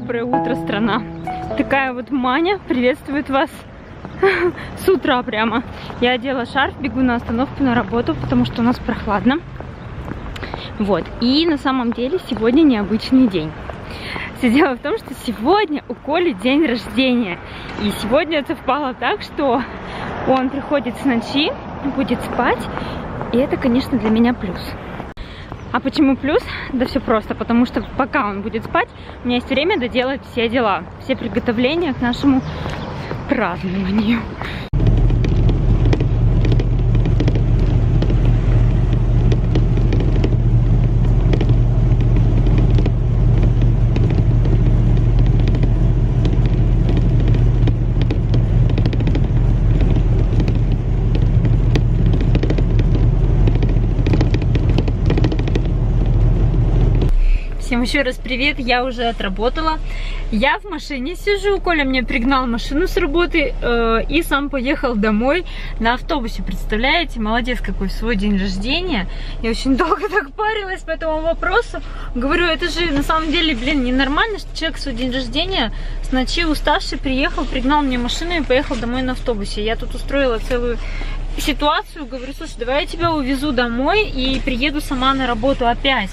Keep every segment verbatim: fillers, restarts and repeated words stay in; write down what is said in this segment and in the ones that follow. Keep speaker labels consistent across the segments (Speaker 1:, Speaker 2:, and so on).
Speaker 1: Доброе утро, страна. Такая вот Маня приветствует вас с утра прямо. Я одела шарф, бегу на остановку на работу, потому что у нас прохладно. Вот. И на самом деле сегодня необычный день. Все дело в том, что сегодня у Коли день рождения. И сегодня это совпало так, что он приходит с ночи, будет спать. И это, конечно, для меня плюс. А почему плюс? Да все просто, потому что пока он будет спать, у меня есть время доделать все дела, все приготовления к нашему празднованию. Всем еще раз привет, я уже отработала. Я в машине сижу, Коля мне пригнал машину с работы э, и сам поехал домой на автобусе. Представляете, молодец какой, в свой день рождения. Я очень долго так парилась по этому вопросу. Говорю, это же на самом деле, блин, ненормально, что человек в свой день рождения с ночи уставший приехал, пригнал мне машину и поехал домой на автобусе. Я тут устроила целую ситуацию, говорю, слушай, давай я тебя увезу домой и приеду сама на работу опять.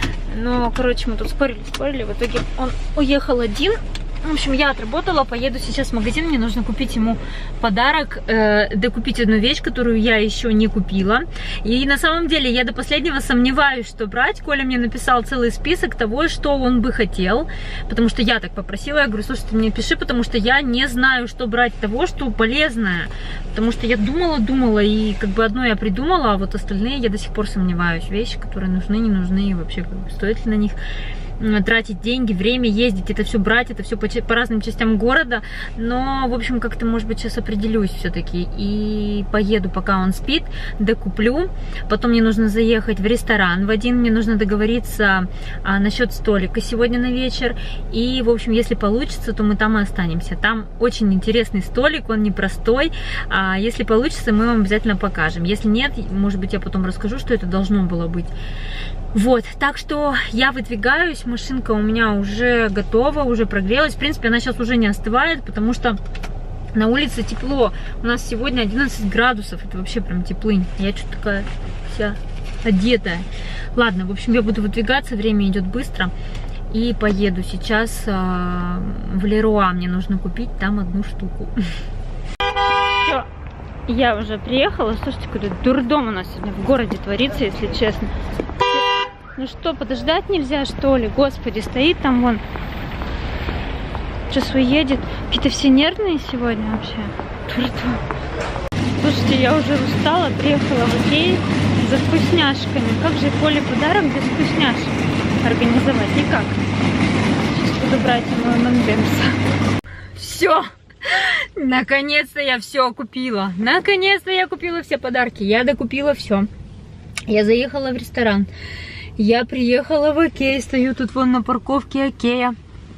Speaker 1: Ну, короче, мы тут спорили, спорили, в итоге он уехал один. В общем, я отработала, поеду сейчас в магазин, мне нужно купить ему подарок, э, докупить одну вещь, которую я еще не купила. И на самом деле я до последнего сомневаюсь, что брать. Коля мне написал целый список того, что он бы хотел, потому что я так попросила, я говорю, слушай, ты мне пиши, потому что я не знаю, что брать того, что полезное. Потому что я думала, думала, и как бы одно я придумала, а вот остальные я до сих пор сомневаюсь. Вещи, которые нужны, не нужны, и вообще как бы, стоит ли на них тратить деньги, время, ездить, это все брать, это все по, по разным частям города. Но, в общем, как-то, может быть, сейчас определюсь все-таки и поеду, пока он спит, докуплю. Потом мне нужно заехать в ресторан в один, мне нужно договориться а, насчет столика сегодня на вечер. И, в общем, если получится, то мы там и останемся. Там очень интересный столик, он непростой. А, если получится, мы вам обязательно покажем. Если нет, может быть, я потом расскажу, что это должно было быть. Вот, так что я выдвигаюсь, машинка у меня уже готова, уже прогрелась. В принципе, она сейчас уже не остывает, потому что на улице тепло. У нас сегодня одиннадцать градусов, это вообще прям теплынь. Я что-то такая вся одетая. Ладно, в общем, я буду выдвигаться, время идет быстро. И поеду сейчас а, в Леруа, мне нужно купить там одну штуку. Все, я уже приехала. Слушайте, какой-то дурдом у нас сегодня в городе творится, если честно. Ну что, подождать нельзя, что ли? Господи, стоит там вон. Сейчас уедет. Какие-то все нервные сегодня вообще. Слушайте, я уже устала, приехала в Икею за вкусняшками. Как же Коле подарок без вкусняшек организовать? Никак. Сейчас буду брать ему эм энд эмс. Все! Наконец-то я все купила. Наконец-то я купила все подарки. Я докупила все. Я заехала в ресторан. Я приехала в Икею, стою тут вон на парковке Икея.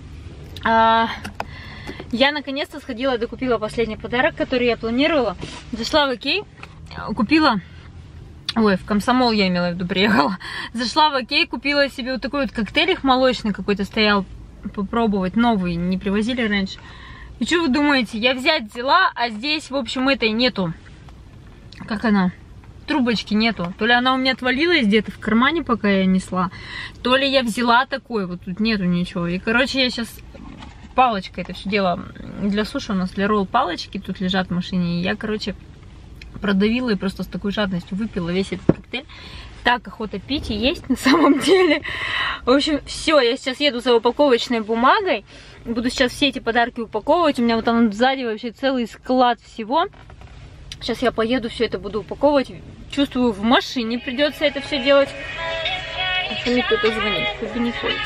Speaker 1: А, я наконец-то сходила, докупила последний подарок, который я планировала. Зашла в Икею, купила... Ой, в Комсомол я имела в виду, приехала. Зашла в Икею, купила себе вот такой вот коктейль молочный какой-то стоял, попробовать, новый, не привозили раньше. И что вы думаете, я взять взяла, а здесь, в общем, этой нету. Как она? Трубочки нету. То ли она у меня отвалилась где-то в кармане, пока я несла, то ли я взяла такой, вот тут нету ничего. И, короче, я сейчас палочкой это все дело для суши, у нас для ролл палочки тут лежат в машине. И я, короче, продавила и просто с такой жадностью выпила весь этот коктейль. Так охота пить и есть на самом деле. В общем, все, я сейчас еду за упаковочной бумагой. Буду сейчас все эти подарки упаковывать. У меня вот там сзади вообще целый склад всего. Сейчас я поеду, все это буду упаковывать. Чувствую, в машине придется это все делать. Мне кто-то звонит. Это не Коля.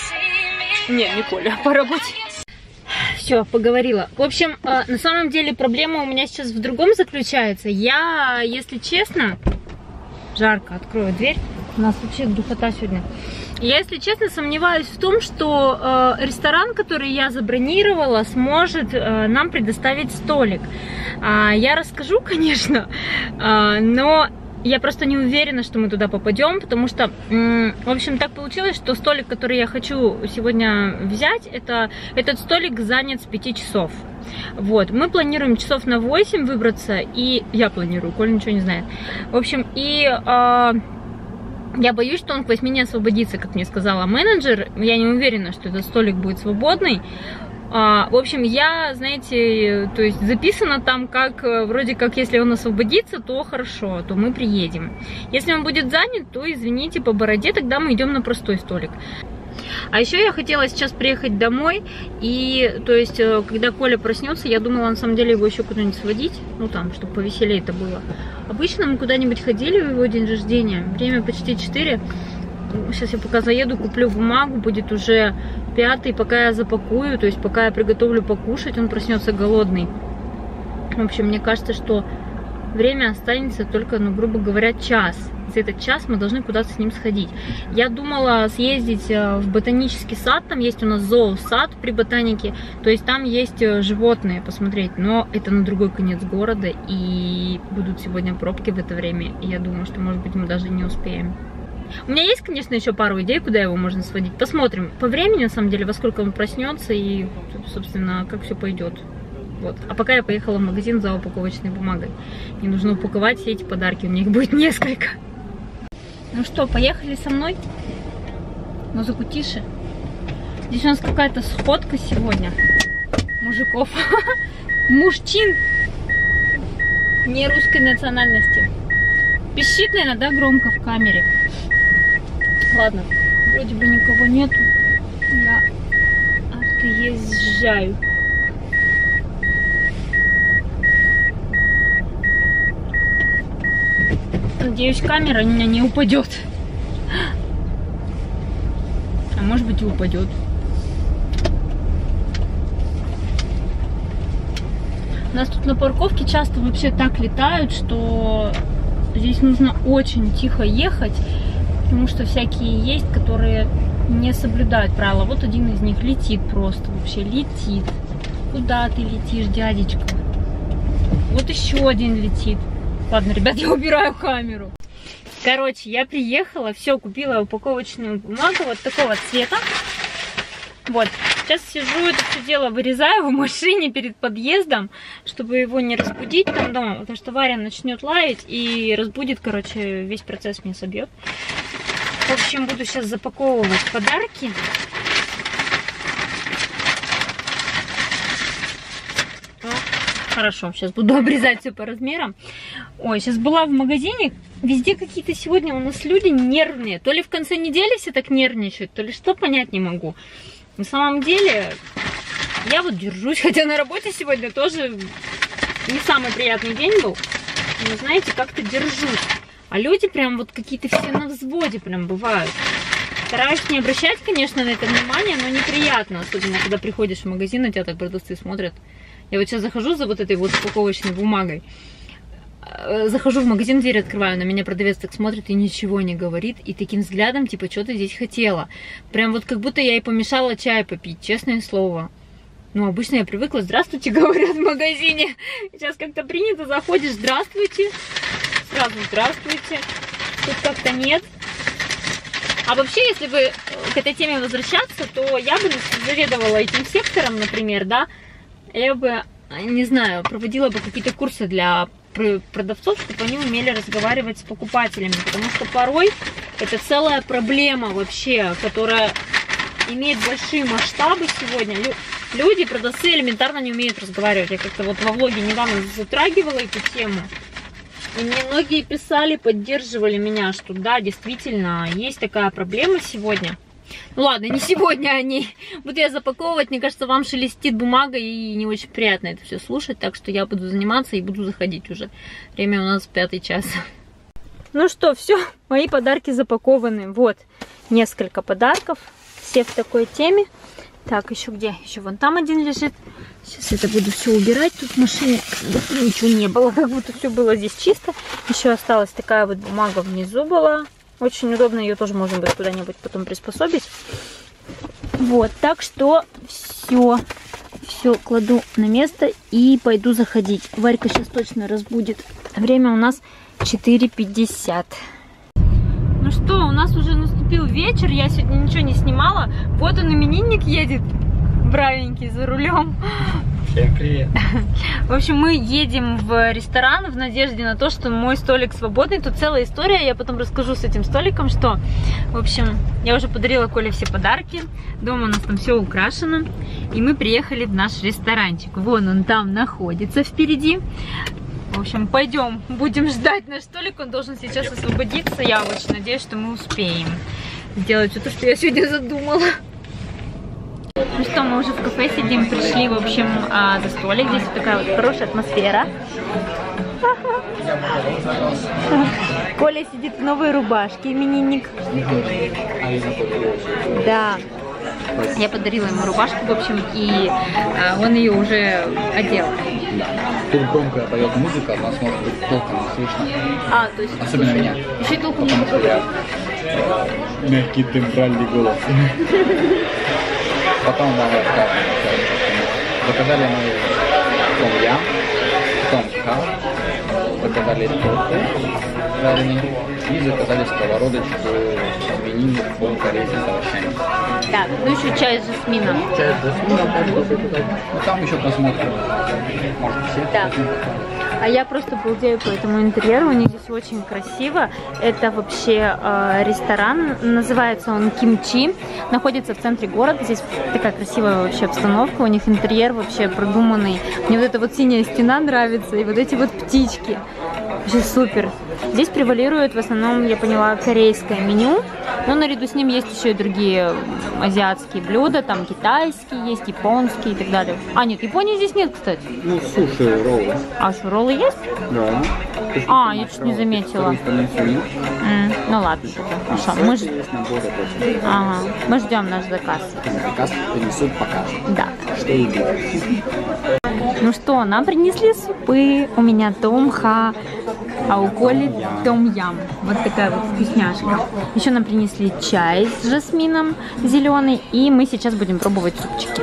Speaker 1: Не, не Коля, по работе. Все, поговорила. В общем, на самом деле проблема у меня сейчас в другом заключается. Я, если честно... Жарко, открою дверь. У нас вообще духота сегодня. Я, если честно, сомневаюсь в том, что э, ресторан, который я забронировала, сможет э, нам предоставить столик. Э, я расскажу, конечно, э, но я просто не уверена, что мы туда попадем, потому что, в общем, так получилось, что столик, который я хочу сегодня взять, это, этот столик занят с пяти часов. Вот, мы планируем часов на восемь выбраться, и я планирую, Коля ничего не знает. В общем, и э, я боюсь, что он к восьми не освободится, как мне сказала менеджер. Я не уверена, что этот столик будет свободный. В общем, я, знаете, то есть записано там, как, вроде как, если он освободится, то хорошо, то мы приедем. Если он будет занят, то, извините, по бороде, тогда мы идем на простой столик. А еще я хотела сейчас приехать домой, и, то есть, когда Коля проснется, я думала, на самом деле, его еще куда-нибудь сводить, ну, там, чтобы повеселее это было. Обычно мы куда-нибудь ходили в его день рождения, время почти четыре. Сейчас я пока заеду, куплю бумагу, будет уже пятый, пока я запакую, то есть пока я приготовлю покушать, он проснется голодный. В общем, мне кажется, что время останется только, ну, грубо говоря, час. За этот час мы должны куда-то с ним сходить. Я думала съездить в ботанический сад, там есть у нас зоосад при ботанике, то есть там есть животные посмотреть, но это на другой конец города, и будут сегодня пробки в это время, и я думаю, что, может быть, мы даже не успеем. У меня есть, конечно, еще пару идей, куда его можно сводить. Посмотрим по времени, на самом деле, во сколько он проснется и, собственно, как все пойдет. Вот. А пока я поехала в магазин за упаковочной бумагой. Мне нужно упаковать все эти подарки, у них будет несколько. Ну что, поехали со мной? Музыку тише. Здесь у нас какая-то сходка сегодня мужиков. Мужчин не русской национальности. Пищит, наверное, да, громко в камере. Ладно, вроде бы никого нету. Я отъезжаю. Надеюсь, камера у меня не упадет. А может быть и упадет. У нас тут на парковке часто вообще так летают, что здесь нужно очень тихо ехать, потому что всякие есть, которые не соблюдают правила. Вот один из них летит просто, вообще летит. Куда ты летишь, дядечка? Вот еще один летит. Ладно, ребят, я убираю камеру. Короче, я приехала, все, купила упаковочную бумагу вот такого цвета. Вот, сейчас сижу, это все дело вырезаю в машине перед подъездом, чтобы его не разбудить там дома, потому что Варя начнет лаять и разбудит, короче, весь процесс мне собьет. В общем, буду сейчас запаковывать подарки. Хорошо, сейчас буду обрезать все по размерам. Ой, сейчас была в магазине, везде какие-то сегодня у нас люди нервные. То ли в конце недели все так нервничают, то ли что, понять не могу. На самом деле, я вот держусь, хотя на работе сегодня тоже не самый приятный день был. Но, знаете, как-то держусь. А люди прям вот какие-то все на взводе прям бывают. Стараюсь не обращать, конечно, на это внимание, но неприятно. Особенно, когда приходишь в магазин, на тебя так продавцы смотрят. Я вот сейчас захожу за вот этой вот упаковочной бумагой. Захожу в магазин, дверь открываю, на меня продавец так смотрит и ничего не говорит. И таким взглядом, типа, что ты здесь хотела? Прям вот как будто я ей помешала чай попить, честное слово. Ну, обычно я привыкла, здравствуйте, говорят в магазине. Сейчас как-то принято, заходишь, здравствуйте. Сразу здравствуйте. Тут как-то нет. А вообще, если бы к этой теме возвращаться, то я бы заведовала этим сектором, например, да. Я бы, не знаю, проводила бы какие-то курсы для продавцов, чтобы они умели разговаривать с покупателями. Потому что порой это целая проблема вообще, которая имеет большие масштабы сегодня. Люди, продавцы элементарно не умеют разговаривать. Я как-то вот во влоге недавно затрагивала эту тему. И мне многие писали, поддерживали меня, что да, действительно, есть такая проблема сегодня. Ну ладно, не сегодня они. Буду я запаковывать, мне кажется, вам шелестит бумага и не очень приятно это все слушать. Так что я буду заниматься и буду заходить уже. Время у нас пятый час. Ну что, все, мои подарки запакованы. Вот, несколько подарков. Все в такой теме. Так, еще где? Еще вон там один лежит. Сейчас это буду все убирать. Тут в машине ничего не было, как будто все было здесь чисто. Еще осталась такая вот бумага внизу была. Очень удобно, ее тоже можно будет куда-нибудь потом приспособить. Вот, так что все, все кладу на место и пойду заходить. Варька сейчас точно разбудит. Время у нас четыре пятьдесят. Ну что, у нас уже наступил вечер, я сегодня ничего не снимала. Вот он, именинник едет, бравенький, за рулем.
Speaker 2: Всем привет.
Speaker 1: В общем, мы едем в ресторан в надежде на то, что мой столик свободный. Тут целая история, я потом расскажу с этим столиком, что... В общем, я уже подарила Коле все подарки. Дома у нас там все украшено. И мы приехали в наш ресторанчик. Вон он там находится впереди. В общем, пойдем, будем ждать наш столик. Он должен сейчас освободиться. Я очень надеюсь, что мы успеем сделать все то, что я сегодня задумала. Ну что, мы уже в кафе сидим, пришли, в общем, за столик. Здесь вот такая вот хорошая атмосфера. Коля сидит в новой рубашке, именинник. Да. Я подарила ему рубашку, в общем, и он ее уже одел.
Speaker 2: Да. Тут громко поет музыка, нас может быть толком не слышно.
Speaker 1: А, то есть...
Speaker 2: Особенно меня.
Speaker 1: Еще и толком не
Speaker 2: Потому что я мягкий тембральный голос. Потом мы заказали мы том-ям, том-ха, заказали тофу жареный и заказали сковородочку свинины по-корейски с овощами.
Speaker 1: Так, ну еще чай с жасмином.
Speaker 2: Чай с жасмином. Ну там еще посмотрим. Может все.
Speaker 1: Да. А я просто балдею по этому интерьеру, у них здесь очень красиво. Это вообще э, ресторан, называется он Кимчи, находится в центре города. Здесь такая красивая вообще обстановка, у них интерьер вообще продуманный. Мне вот эта вот синяя стена нравится, и вот эти вот птички. Вообще супер. Здесь превалирует в основном, я поняла, корейское меню, но наряду с ним есть еще и другие азиатские блюда, там китайские есть, японские и так далее. А, нет, Японии здесь нет, кстати.
Speaker 2: Ну, суши, роллы.
Speaker 1: А, что, роллы есть?
Speaker 2: Да.
Speaker 1: А, я чуть не заметила. Mm, ну ладно, тогда. Хорошо. Мы, ж... ага. Мы ждем наш заказ.
Speaker 2: Заказ принесут пока.
Speaker 1: Да.
Speaker 2: Что и будет.
Speaker 1: Ну что, нам принесли супы. У меня том-ха, а у Коли том-ям. Вот такая вот вкусняшка. Еще нам принесли чай с жасмином зеленый. И мы сейчас будем пробовать супчики.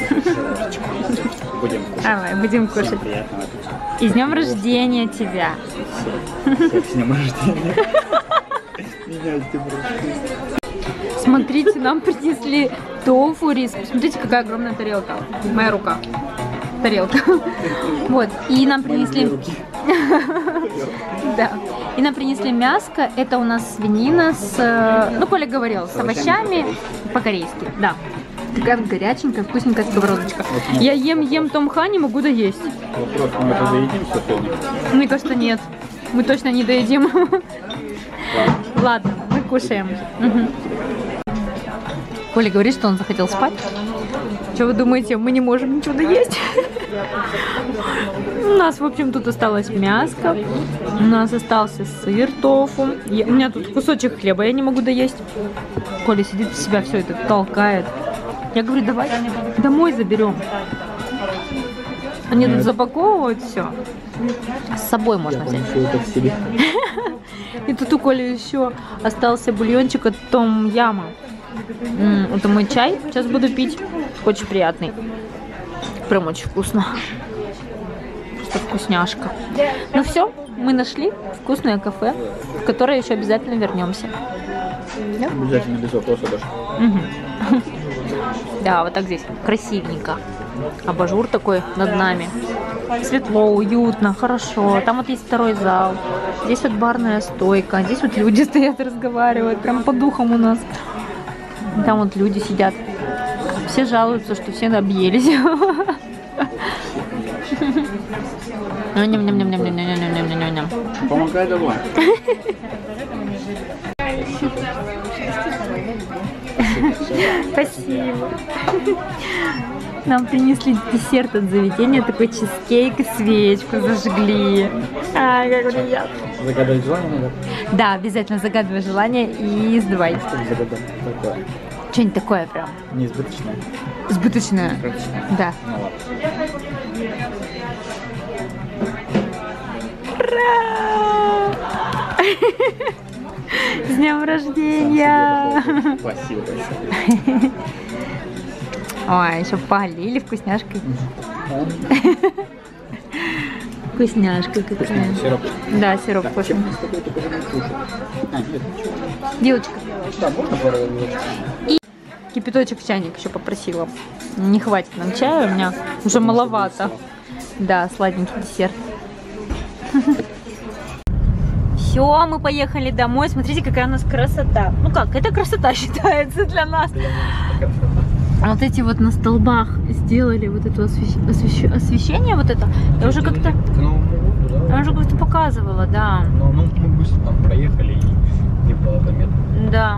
Speaker 2: Будем кушать.
Speaker 1: Давай, будем кушать. И с днем рождения тебя.
Speaker 2: С днем рождения. Меня с днем рождения.
Speaker 1: Смотрите, нам принесли тофу, рис. Посмотрите, какая огромная тарелка. Моя рука. Тарелка. Вот. И нам принесли... Да. И нам принесли мяско. Это у нас свинина с... Ну, Коля говорил, с овощами по-корейски. Да. Такая вот горяченькая, вкусненькая сковородочка. Я ем-ем том-ха, не могу доесть.
Speaker 2: Вопрос, мы это доедим все сегодня?
Speaker 1: Мне кажется, нет. Мы точно не доедим. Ладно, мы кушаем. Угу. Коля говорит, что он захотел спать. Что вы думаете, мы не можем ничего доесть? У нас, в общем, тут осталось мяско. У нас остался сыр, тофу. Я, у меня тут кусочек хлеба, я не могу доесть. Коля сидит в себя, все это толкает. Я говорю, давай домой заберем. Они тут запаковывают все. С собой можно взять. И тут у Коли еще остался бульончик от том-яма. Это мой чай. Сейчас буду пить. Очень приятный. Прям очень вкусно. Просто вкусняшка. Ну все, мы нашли вкусное кафе, в которое еще обязательно вернемся. Да?
Speaker 2: Обязательно, без вопроса даже.
Speaker 1: Угу. Да, вот так здесь красивенько. Абажур такой над нами. Светло, уютно, хорошо. Там вот есть второй зал. Здесь вот барная стойка. Здесь вот люди стоят, разговаривают. Прям по духам у нас. Там вот люди сидят. Все жалуются, что все объелись.
Speaker 2: Помогай давай.
Speaker 1: Спасибо. Нам принесли десерт от заведения, такой чизкейк и свечку зажгли. Ай, как приятно.
Speaker 2: Загадать желание надо?
Speaker 1: Да, обязательно загадывай желание и сдавай.
Speaker 2: Что загадать такое?
Speaker 1: Что-нибудь такое прям.
Speaker 2: Неизбыточное.
Speaker 1: Сбыточное.
Speaker 2: Практичное.
Speaker 1: Да.
Speaker 2: Ну ладно.
Speaker 1: Ура! С днем рождения!
Speaker 2: Спасибо большое.
Speaker 1: Ой, еще полили вкусняшкой. Вкусняшка какая.
Speaker 2: Сироп.
Speaker 1: Да, сироп вкусный.
Speaker 2: А, нет,
Speaker 1: Девочка.
Speaker 2: да, можно пару минут?
Speaker 1: И кипяточек в чайник еще попросила. Не хватит нам чая, у меня уже маловато. Да, сладенький десерт. Все, мы поехали домой. Смотрите, какая у нас красота. Ну как, это красота считается для нас. А вот эти вот на столбах сделали вот это освещ... Освещ... освещение, вот это. Я уже как-то я уже как-то показывала, да.
Speaker 2: Ну, ну, мы быстро там проехали и не было заметно.
Speaker 1: Да.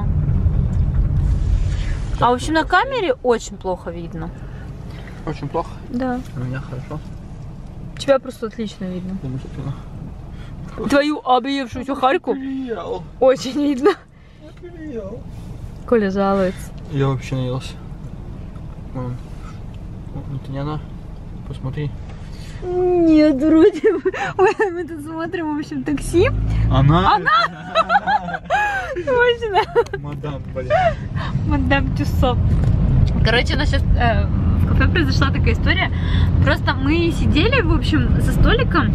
Speaker 1: А в общем на камере очень плохо видно.
Speaker 2: Очень плохо?
Speaker 1: Да.
Speaker 2: У меня хорошо.
Speaker 1: Тебя просто отлично видно.
Speaker 2: Замечательно.
Speaker 1: Твою объевшуюся харьку
Speaker 2: Ел.
Speaker 1: очень видно.
Speaker 2: Ел.
Speaker 1: Коля жалуется.
Speaker 2: Я вообще наелся. Мам, это не она? Посмотри.
Speaker 1: Нет, вроде бы. Ой, мы тут смотрим, в общем, такси.
Speaker 2: Она?
Speaker 1: Она? Точно.
Speaker 2: Мадам, блин.
Speaker 1: Мадам Тюссо. Короче, у нас сейчас э, в кафе произошла такая история. Просто мы сидели, в общем, за столиком,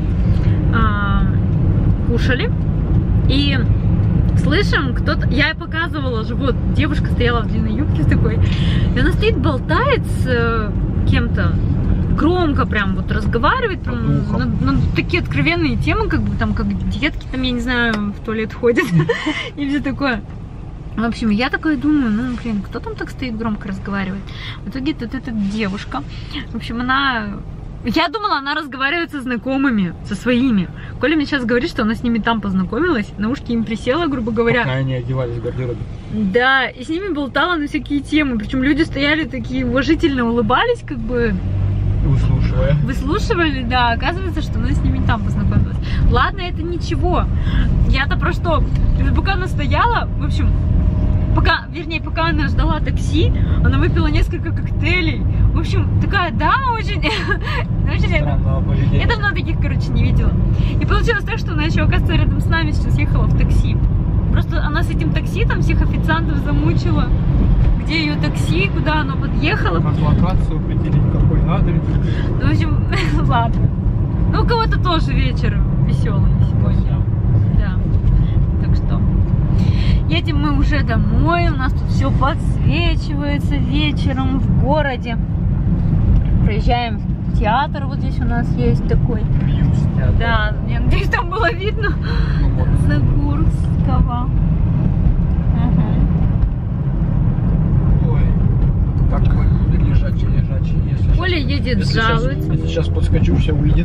Speaker 1: э, кушали. И слышим, кто-то... Я ей показывала же, вот, девушка стояла в длинной юбке такой. И она стоит, болтает с э, кем-то. Громко прям вот разговаривает, прям, на, на такие откровенные темы, как бы там, как детки, там, я не знаю, в туалет ходят. И все такое. В общем, я такая думаю, ну, блин, кто там так стоит, громко разговаривает? В итоге тут эта девушка, в общем, она... Я думала, она разговаривает со знакомыми, со своими. Коля мне сейчас говорит, что она с ними там познакомилась, на ушки им присела, грубо говоря.
Speaker 2: Пока они одевались в гардеробе.
Speaker 1: Да, и с ними болтала на всякие темы. Причем люди стояли такие, уважительно улыбались, как бы...
Speaker 2: Выслушивая.
Speaker 1: Выслушивали, да, оказывается, что она с ними там познакомилась. Ладно, это ничего. Я-то про что? Пока она стояла, в общем, пока, вернее, пока она ждала такси, она выпила несколько коктейлей. В общем, такая, да, очень... очень я давно таких, короче, не видела. И получилось так, что она еще, оказывается, рядом с нами сейчас ехала в такси. Просто она с этим такси там всех официантов замучила. Где ее такси, куда оно подъехало.
Speaker 2: Как локацию определить, какой адрес.
Speaker 1: Ну, в общем, ладно. Ну, у кого-то тоже вечер веселый сегодня. Да. Так что едем мы уже домой. У нас тут все подсвечивается вечером в городе. Проезжаем в театр. Вот здесь у нас есть такой. Да, я надеюсь, там было видно. Загорского.
Speaker 2: Так, лежачий, лежачий. Если
Speaker 1: Коля
Speaker 2: сейчас,
Speaker 1: едет,
Speaker 2: если
Speaker 1: жалуется.
Speaker 2: Сейчас, если сейчас подскочу, все увидит.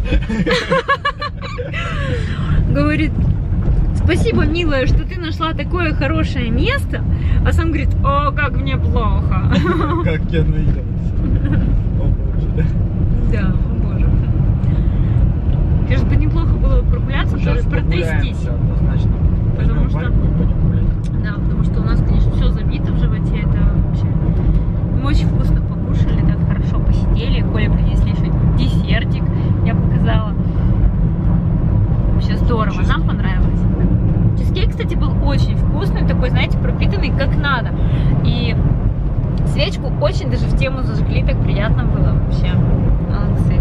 Speaker 1: Говорит, спасибо, милая, что ты нашла такое хорошее место. А сам говорит, о, как мне плохо.
Speaker 2: Как я наелся. О боже.
Speaker 1: Да, о боже. Конечно, бы неплохо было прогуляться,
Speaker 2: Сейчас
Speaker 1: протрястись.
Speaker 2: Однозначно.
Speaker 1: Потому что... Да, потому что у нас, конечно, все забито в животе. Это вообще... Мы очень вкусно покушали, так хорошо посидели. Коля принесли еще десертик, я показала. Вообще здорово, нам понравилось. Чизкейк, кстати, был очень вкусный, такой, знаете, пропитанный как надо. И свечку очень даже в тему зажгли, так приятно было вообще. Молодцы.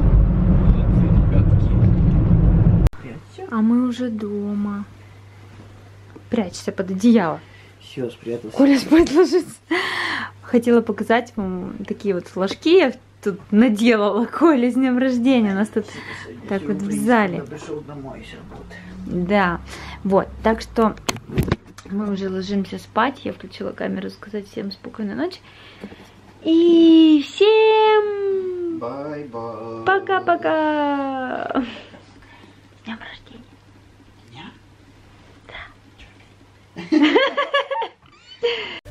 Speaker 1: А мы уже дома. Прячься под одеяло.
Speaker 2: Все, спрятался.
Speaker 1: Коля спать ложится. Хотела показать вам такие вот флажки. Я тут наделала Коля с днем рождения. У нас тут так вот в зале. Да. Вот. Так что мы уже ложимся спать. Я включила камеру, сказать всем спокойной ночи. И всем
Speaker 2: Бай-бай.
Speaker 1: пока-пока. С днем рождения.
Speaker 2: Меня?
Speaker 1: Да.